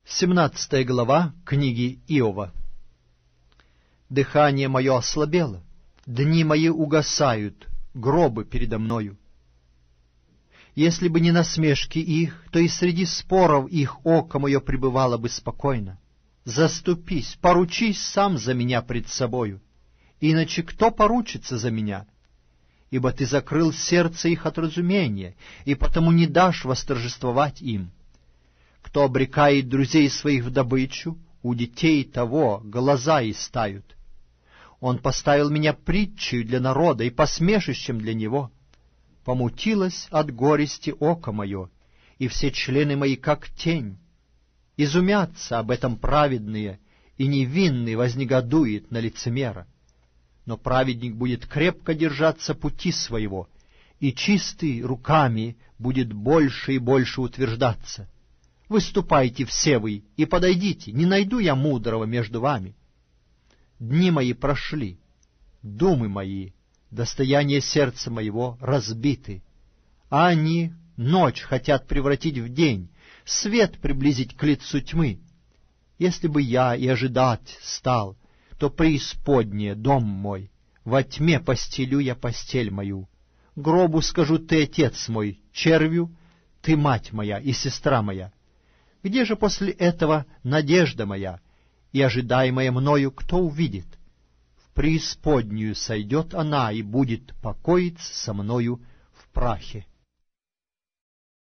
17 глава книги Иова. Дыхание мое ослабело, дни мои угасают, гробы передо мною. Если бы не насмешки их, то и среди споров их око мое пребывало бы спокойно. Заступись, поручись сам за меня пред собою, иначе кто поручится за меня? Ибо ты закрыл сердце их от разумения, и потому не дашь восторжествовать им. Кто обрекает друзей своих в добычу, у детей того глаза истают. Он поставил меня притчей для народа и посмешищем для него. Помутилось от горести око мое, и все члены мои как тень. Изумятся об этом праведные, и невинный вознегодует на лицемера. Но праведник будет крепко держаться пути своего, и чистый руками будет больше и больше утверждаться. Выступайте все вы и подойдите, не найду я мудрого между вами. Дни мои прошли, думы мои, достояние сердца моего разбиты, а они ночь хотят превратить в день, свет приблизить к лицу тьмы. Если бы я и ожидать стал, то преисподнее дом мой, во тьме постелю я постель мою. Гробу скажу: ты отец мой, червю, ты мать моя и сестра моя. Где же после этого надежда моя, и ожидаемая мною кто увидит? В преисподнюю сойдет она и будет покоиться со мною в прахе.